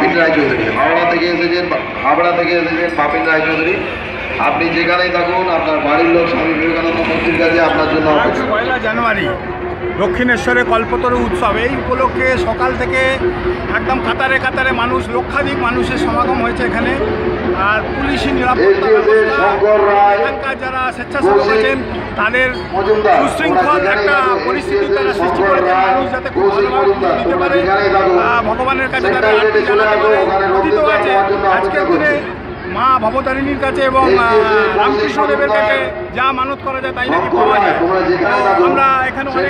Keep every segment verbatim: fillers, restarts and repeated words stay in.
বাপিন রায়চৌধুরী। হাওড়া থেকে এসেছেন, হাবড়া থেকে এসেছেন বাপিন রায়চৌধুরী। আপনি যেখানেই থাকুন, আপনার বাড়ির লোক স্বামী বিবেকানন্দ মন্দির কাছে আপনার জন্য অপেক্ষা। পয়লা জানুয়ারি দক্ষিণেশ্বরে কল্পতরু উৎসব, এই উপলক্ষে সকাল থেকে একদম কাতারে কাতারে মানুষ, লক্ষাধিক মানুষের সমাগম হয়েছে এখানে। আর পুলিশি নিরাপত্তা ব্যবস্থা, এখানকার যারা স্বেচ্ছাসেবক আছেন তাদের সুশৃঙ্খল একটা পরিস্থিতি তারা সৃষ্টি করেছেন, মানুষ যাতে খুব ভালোভাবে পুজো দিতে পারে, ভগবানের কাছে তারা আরতি জানাতে পারে। অতীত আছে আজকের দিনে মা ভবতারিণীর কাছে এবং রামকৃষ্ণদেবের কাছে যা মানত করা যায় তাই নাকি পাওয়া যায়। আমরা এখানে অনেক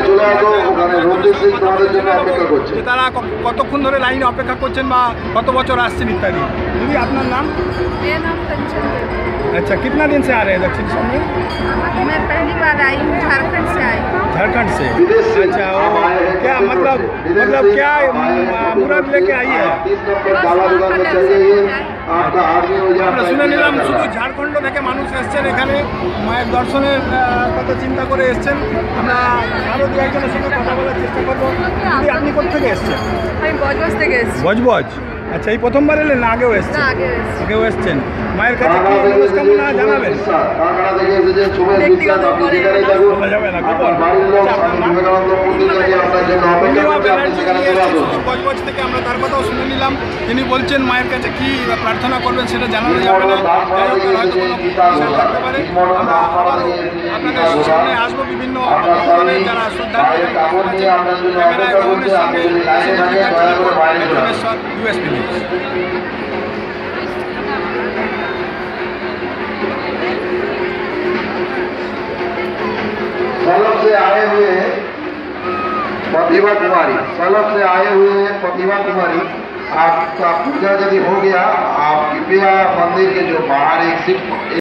তারা কতক্ষণ ধরে লাইনে অপেক্ষা করছেন বা কত বছর আসছেন ইত্যাদি। দিদি আপনার নাম? अच्छा, कितना दिन से आ रहे हैं दक्षिण में? मैं पहली बार आई हूँ, झारखंड से आई हूँ। झारखंड से? अच्छा, वो क्या मतलब मतलब क्या मुराद लेके आई है? আমরা শুনে নিলাম শুধু ঝাড়খণ্ড থেকে মানুষ এসছেন এখানে মায়ের দর্শনের কথা চিন্তা করে এসছেন। আমরা আরও দু একজনের সঙ্গে কথা বলার চেষ্টা করবো। দিদি আপনি কোথেকে এসছেন? আমি বজবজ থেকে এসেছি। বজবজ? আচ্ছা, এই প্রথমবার এলেন না আগেও এসছেন? আগেও এসছেন। মায়ের কাছে কি মনস্কামনা জানাবেন? বলা যাবে না, গোপন। বজবজ থেকে আমরা তার কথাও শুনে নিলাম। তিনি বলছেন মায়ের কাছে কি প্রার্থনা করবেন সেটা জানানো যাবে না, যাই হোক হয়তো কোনো বিষয় থাকতে পারে। আমরা আবারও আপনাদের সামনে আসবো বিভিন্ন যারা শ্রদ্ধা ক্যামেরায় গগনের সঙ্গে ইউএসপি নিউজ। सलब से आए हुए प्रतिभा कुमारी, सलब से आए हुए हैं प्रतिभा कुमारी। आपका पूजा यदि हो गया, आप कृपया मंदिर के जो बाहर एक सिर्फ